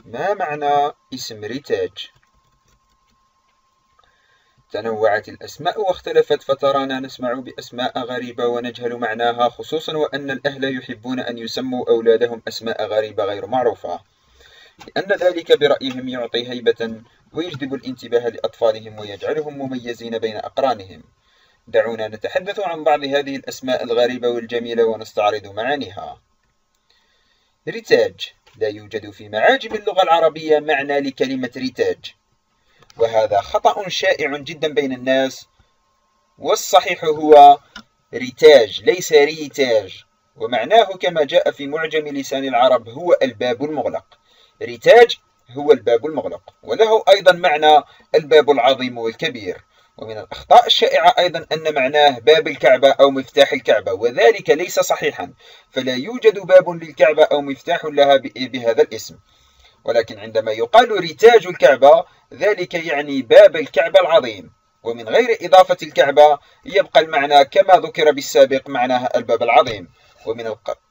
ما معنى اسم ريتاج؟ تنوعت الأسماء واختلفت، فترانا نسمع بأسماء غريبة ونجهل معناها، خصوصا وأن الأهل يحبون أن يسموا أولادهم أسماء غريبة غير معروفة، لأن ذلك برأيهم يعطي هيبة ويجذب الانتباه لأطفالهم ويجعلهم مميزين بين أقرانهم. دعونا نتحدث عن بعض هذه الأسماء الغريبة والجميلة ونستعرض معانيها. ريتاج: لا يوجد في معاجم اللغة العربية معنى لكلمة ريتاج، وهذا خطأ شائع جدا بين الناس، والصحيح هو ريتاج ليس ريتاج، ومعناه كما جاء في معجم لسان العرب هو الباب المغلق. ريتاج هو الباب المغلق، وله أيضا معنى الباب العظيم والكبير. ومن الأخطاء الشائعة أيضا أن معناه باب الكعبة أو مفتاح الكعبة، وذلك ليس صحيحا، فلا يوجد باب للكعبة أو مفتاح لها بهذا الاسم، ولكن عندما يقال ريتاج الكعبة ذلك يعني باب الكعبة العظيم، ومن غير إضافة الكعبة يبقى المعنى كما ذكر بالسابق معناها الباب العظيم. ومن